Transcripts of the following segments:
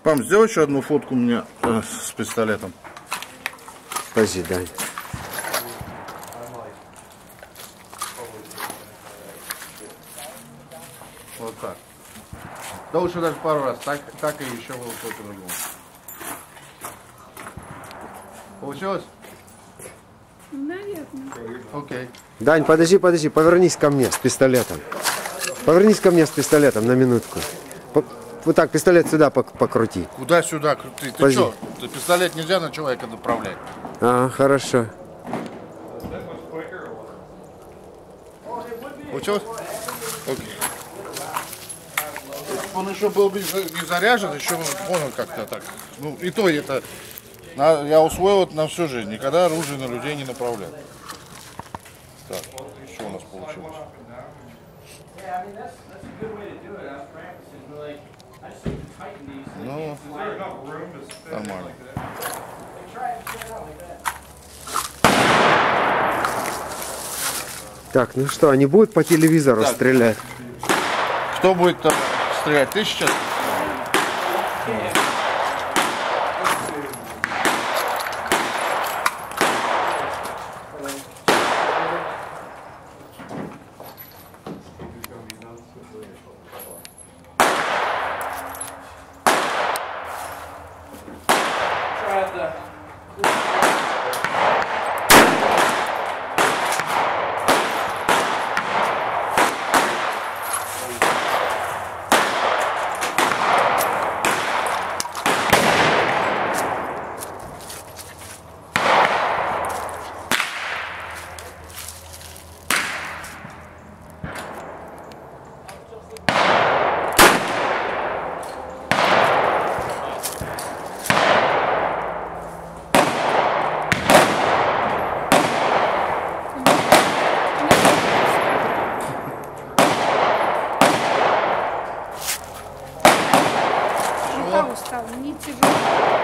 Пам, сделай еще одну фотку мне с пистолетом. Подожди, дай. Вот так. Да лучше даже пару раз. Так и еще было по-другому. Получилось? Наверное. Окей. Дань, подожди, повернись ко мне с пистолетом. Повернись ко мне с пистолетом на минутку. Вот так, пистолет сюда покрути. Куда сюда крути? Ты что? Пистолет нельзя на человека направлять. А, хорошо. Получилось? Окей. Он еще был не заряжен, еще понял как-то так. Ну, и то это я усвоил это на всю жизнь. Никогда оружие на людей не направлять. Так, что у нас получилось? Ну, нормально. Так, ну что, они будут по телевизору стрелять? Кто будет там стрелять? Ты сейчас? Устал, не тяжело.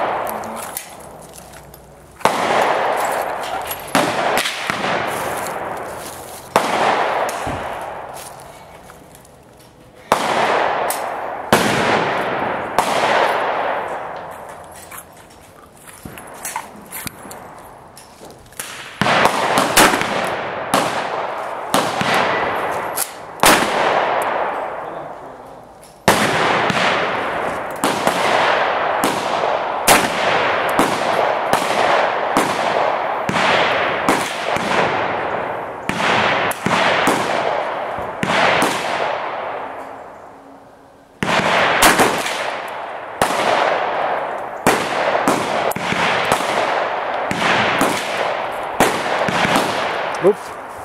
Упс.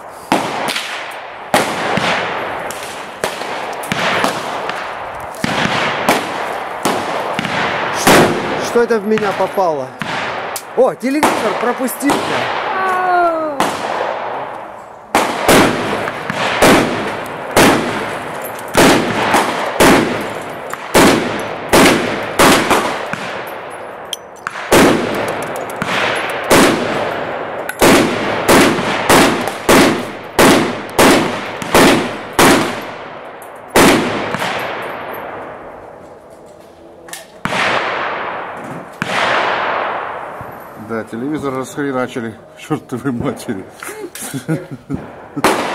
Что это в меня попало? О, телевизор пропустил я. Да, телевизор расхреначили, чертовой матери.